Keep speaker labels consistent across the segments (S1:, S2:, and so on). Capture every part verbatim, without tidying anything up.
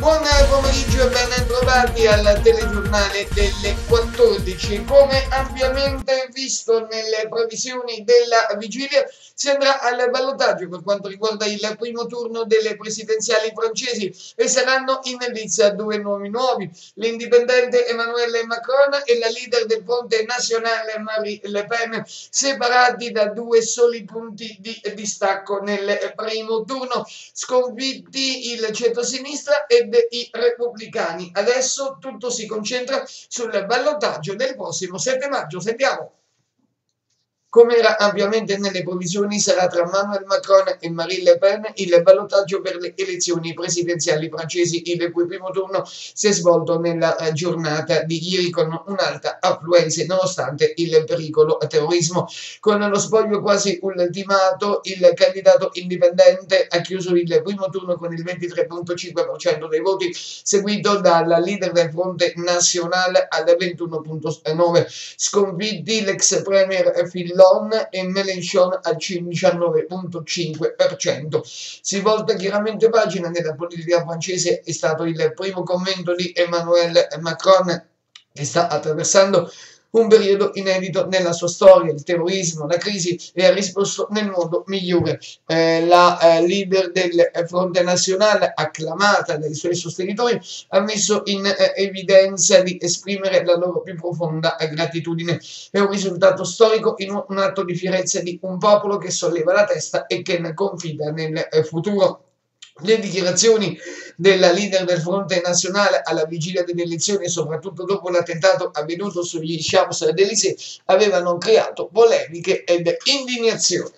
S1: Buon pomeriggio e ben trovati al telegiornale delle quattordici. Come ampiamente visto nelle previsioni della vigilia, si andrà al ballottaggio per quanto riguarda il primo turno delle presidenziali francesi e saranno in lizza due nomi nuovi: l'indipendente Emmanuel Macron e la leader del Fronte Nazionale Marine Le Pen, separati da due soli punti di distacco nel primo turno, sconfitti il centrosinistra ed i repubblicani. Adesso tutto si concentra sul ballottaggio del prossimo sette maggio. Sentiamo. Come era ampiamente nelle previsioni, sarà tra Emmanuel Macron e Marine Le Pen il ballottaggio per le elezioni presidenziali francesi, il cui primo turno si è svolto nella giornata di ieri con un'alta affluenza nonostante il pericolo a terrorismo. Con lo spoglio quasi ultimato, il candidato indipendente ha chiuso il primo turno con il ventitré virgola cinque per cento dei voti, seguito dalla leader del Fronte Nazionale al ventuno virgola nove per cento. Sconfitti l'ex premier Fillon e Mélenchon al diciannove virgola cinque per cento. Si volta chiaramente pagina nella politica francese. È stato il primo commento di Emmanuel Macron, che sta attraversando un periodo inedito nella sua storia, il terrorismo, la crisi, e ha risposto nel modo migliore. Eh, la eh, leader del Fronte Nazionale, acclamata dai suoi sostenitori, ha messo in eh, evidenza di esprimere la loro più profonda gratitudine. È un risultato storico, in un, un atto di fierezza di un popolo che solleva la testa e che ne confida nel eh, futuro. Le dichiarazioni della leader del Fronte Nazionale alla vigilia delle elezioni, soprattutto dopo l'attentato avvenuto sugli Champs-Élysées, avevano creato polemiche ed indignazione.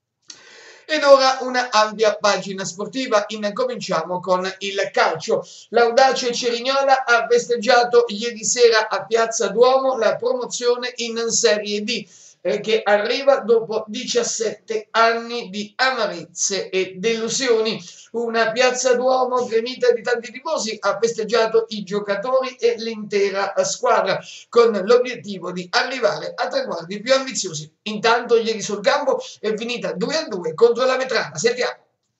S1: Ed ora una ampia pagina sportiva. Incominciamo con il calcio. L'Audace Cerignola ha festeggiato ieri sera a Piazza Duomo la promozione in Serie D, eh, che arriva dopo diciassette anni di amarezze e delusioni. Una Piazza Duomo gremita di tanti tifosi ha festeggiato i giocatori e l'intera squadra, con l'obiettivo di arrivare a traguardi più ambiziosi. Intanto ieri sul campo è finita due a due contro la Vetrana. Sentiamo.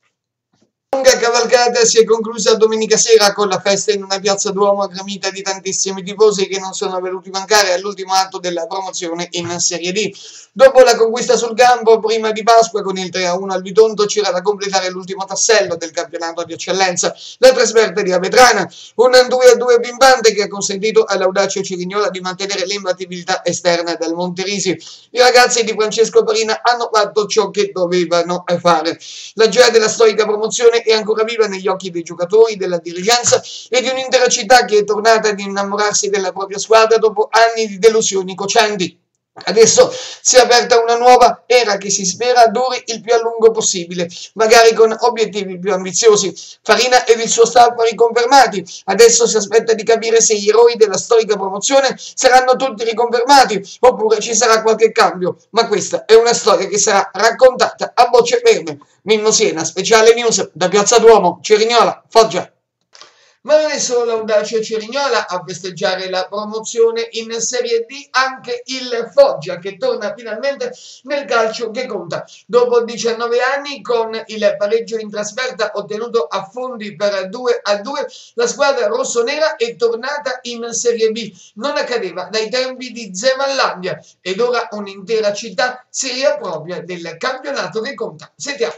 S1: La lunga cavalcata si è conclusa domenica sera con la festa in una Piazza Duomo gremita di tantissimi tifosi che non sono venuti mancare all'ultimo atto della promozione in Serie D. Dopo la conquista sul campo prima di Pasqua con il tre a uno al Bitonto, c'era da completare l'ultimo tassello del campionato di eccellenza, la trasferta di Avetrana, un due a due pimpante che ha consentito all'Audace Cerignola di mantenere l'imbattibilità esterna del Monterisi. I ragazzi di Francesco Parina hanno fatto ciò che dovevano fare. La gioia della storica promozione è ancora viva negli occhi dei giocatori, della dirigenza e di un'intera città che è tornata ad innamorarsi della propria squadra dopo anni di delusioni cocenti. Adesso si è aperta una nuova era che si spera duri il più a lungo possibile, magari con obiettivi più ambiziosi. Farina ed il suo staff riconfermati. Adesso si aspetta di capire se gli eroi della storica promozione saranno tutti riconfermati oppure ci sarà qualche cambio, ma questa è una storia che sarà raccontata a voce ferme. Mimmo Siena, speciale news da Piazza Duomo, Cerignola, Foggia. Ma non è solo l'Audace Cerignola a festeggiare la promozione in Serie D, anche il Foggia, che torna finalmente nel calcio che conta. Dopo diciannove anni, con il pareggio in trasferta ottenuto a Fondi per due a due, la squadra rossonera è tornata in Serie B. Non accadeva dai tempi di Zemallandia ed ora un'intera città si riappropria del campionato che conta. Sentiamo.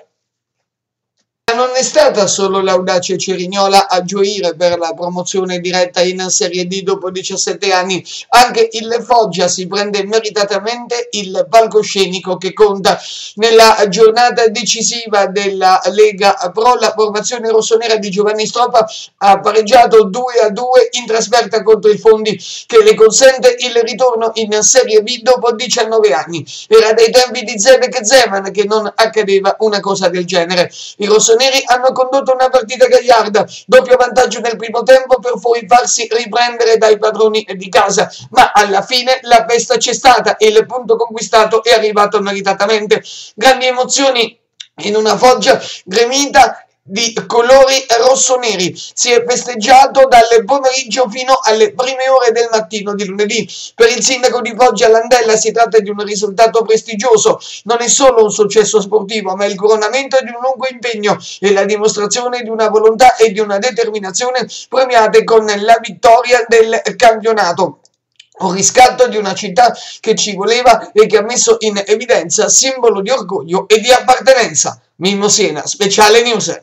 S1: Non è stata solo l'Audace Cerignola a gioire per la promozione diretta in Serie D dopo diciassette anni, anche il Foggia si prende meritatamente il palcoscenico che conta. Nella giornata decisiva della Lega Pro, la formazione rossonera di Giovanni Stroppa ha pareggiato due a due in trasferta contro il Fondi, che le consente il ritorno in Serie B dopo diciannove anni. Era dai tempi di Zebek Zeman che non accadeva una cosa del genere. I rossoneri hanno condotto una partita gagliarda, doppio vantaggio nel primo tempo per poi farsi riprendere dai padroni di casa, ma alla fine la festa c'è stata e il punto conquistato è arrivato meritatamente. Grandi emozioni in una Foggia gremita di colori rossoneri. Si è festeggiato dal pomeriggio fino alle prime ore del mattino di lunedì. Per il sindaco di Foggia Landella si tratta di un risultato prestigioso. Non è solo un successo sportivo, ma il coronamento di un lungo impegno e la dimostrazione di una volontà e di una determinazione premiate con la vittoria del campionato. Un riscatto di una città che ci voleva e che ha messo in evidenza simbolo di orgoglio e di appartenenza. Mimmo Siena, Speciale News.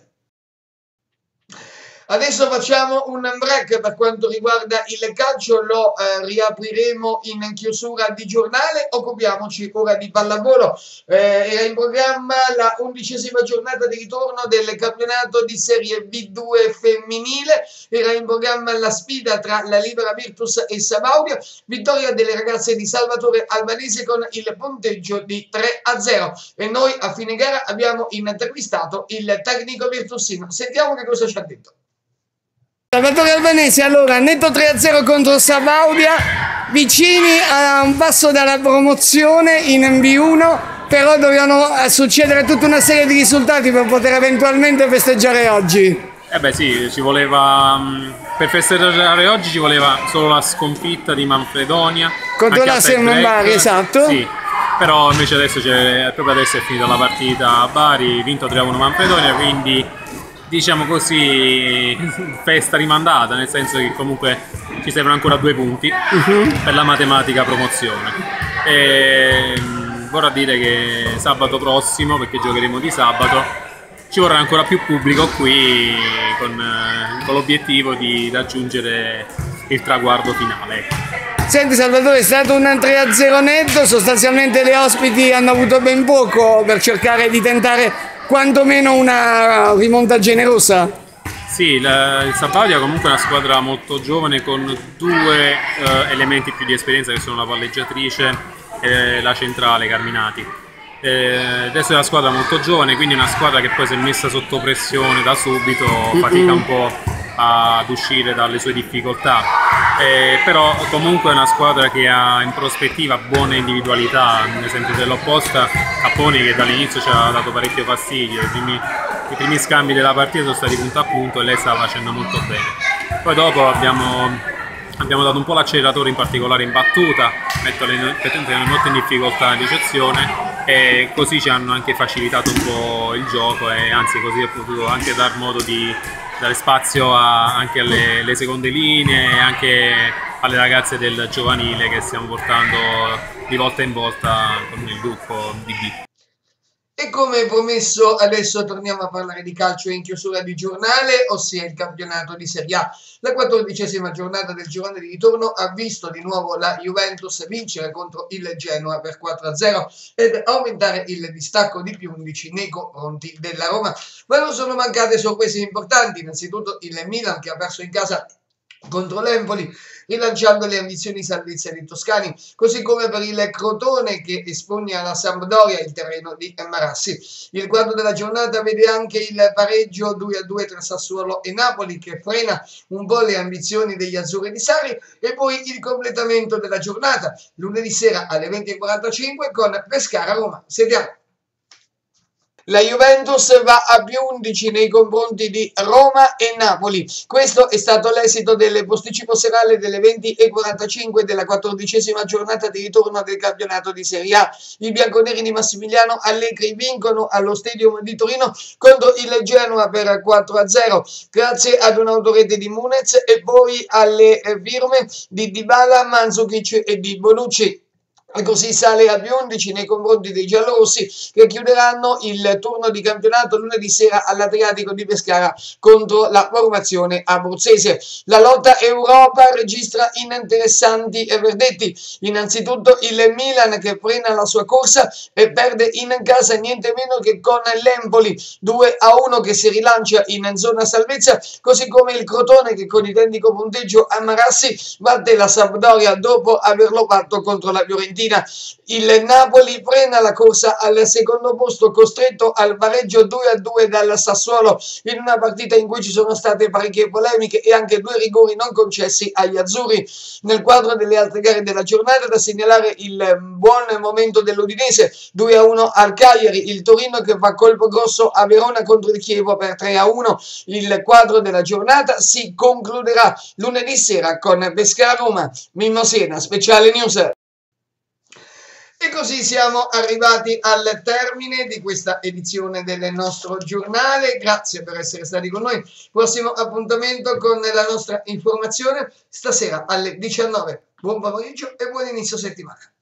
S1: Adesso facciamo un break per quanto riguarda il calcio, lo eh, riapriremo in chiusura di giornale. Occupiamoci ora di pallavolo. Eh, era in programma la undicesima giornata di ritorno del campionato di Serie B due femminile, era in programma la sfida tra la Libera Virtus e Sabaudia, vittoria delle ragazze di Salvatore Albanese con il punteggio di tre a zero, e noi a fine gara abbiamo intervistato il tecnico virtusino. Sentiamo che cosa ci ha detto.
S2: Salvatore Albanese, allora, netto tre a zero contro Sabaudia, vicini a un passo dalla promozione in B uno, però dovevano succedere tutta una serie di risultati per poter eventualmente festeggiare oggi.
S3: Eh beh sì, ci voleva, per festeggiare oggi ci voleva solo la sconfitta di Manfredonia
S2: contro la Sermon-Bari, esatto.
S3: Sì, però invece adesso, proprio adesso è finita la partita a Bari, vinto tre a uno Manfredonia, quindi diciamo così festa rimandata, nel senso che comunque ci servono ancora due punti uh-huh. per la matematica promozione. E vorrà dire che sabato prossimo, perché giocheremo di sabato, ci vorrà ancora più pubblico qui con, con l'obiettivo di raggiungere il traguardo finale.
S2: Senti Salvatore, è stato un tre a zero netto, sostanzialmente le ospiti hanno avuto ben poco per cercare di tentare quantomeno una rimonta generosa.
S3: Sì, la, il Sabaudia comunque è una squadra molto giovane con due eh, elementi più di esperienza, che sono la palleggiatrice e la centrale Carminati. Eh, adesso è una squadra molto giovane, quindi è una squadra che poi si è messa sotto pressione da subito, fatica un po' ad uscire dalle sue difficoltà, eh, però comunque è una squadra che ha in prospettiva buone individualità, ad esempio dell'opposta Capponi, che dall'inizio ci ha dato parecchio fastidio, i primi, i primi scambi della partita sono stati punto a punto e lei stava facendo molto bene. Poi dopo abbiamo, abbiamo dato un po' l'acceleratore, in particolare in battuta, metterle molto in difficoltà in ricezione, e così ci hanno anche facilitato un po' il gioco, e anzi così ho potuto anche dar modo di dare spazio a, anche alle, alle seconde linee e anche alle ragazze del giovanile che stiamo portando di volta in volta con il gruppo di B.
S1: E come promesso adesso torniamo a parlare di calcio in chiusura di giornale, ossia il campionato di Serie A. La quattordicesima giornata del girone di ritorno ha visto di nuovo la Juventus vincere contro il Genoa per quattro a zero ed aumentare il distacco di più undici nei confronti della Roma. Ma non sono mancate sorprese importanti, innanzitutto il Milan che ha perso in casa contro l'Empoli, rilanciando le ambizioni salvezza dei toscani, così come per il Crotone che espone alla Sampdoria il terreno di Marassi. Il quadro della giornata vede anche il pareggio due a due tra Sassuolo e Napoli, che frena un po' le ambizioni degli azzurri di Sarri, e poi il completamento della giornata lunedì sera alle venti e quarantacinque con Pescara-Roma. Sentiamo. La Juventus va a più undici nei confronti di Roma e Napoli. Questo è stato l'esito del posticipo serale delle venti e quarantacinque della quattordicesima giornata di ritorno del campionato di Serie A. I bianconeri di Massimiliano Allegri vincono allo Stadium di Torino contro il Genoa per quattro a zero, grazie ad un'autorete di Munez e poi alle firme di Dybala, Mandzukic e di Bonucci. E così sale a più undici nei confronti dei giallorossi, che chiuderanno il turno di campionato lunedì sera all'Adriatico di Pescara contro la formazione abruzzese. La lotta Europa registra interessanti verdetti. Innanzitutto il Milan che frena la sua corsa e perde in casa niente meno che con l'Empoli due a uno, che si rilancia in zona salvezza, così come il Crotone che con identico punteggio a Marassi batte la Sampdoria dopo averlo fatto contro la Fiorentina. Fiorentina. Il Napoli frena la corsa al secondo posto, costretto al pareggio due a due dal Sassuolo in una partita in cui ci sono state parecchie polemiche e anche due rigori non concessi agli azzurri. Nel quadro delle altre gare della giornata, da segnalare il buon momento dell'Udinese, due a uno al Cagliari, il Torino che fa colpo grosso a Verona contro il Chievo per tre a uno. Il quadro della giornata si concluderà lunedì sera con Pescara-Roma, Mimosena, speciale news. E così siamo arrivati al termine di questa edizione del nostro giornale. Grazie per essere stati con noi. Prossimo appuntamento con la nostra informazione stasera alle diciannove. Buon pomeriggio e buon inizio settimana.